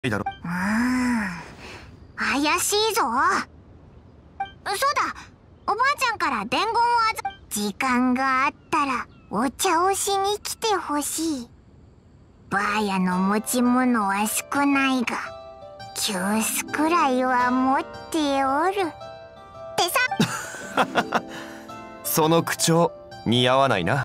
いだろ。 怪しいぞ。そうだ、おばあちゃんから伝言を時間があったらお茶をしに来てほしい。ばあやの持ち物は少ないが急須くらいは持っておるってさ。 その口調似合わないな。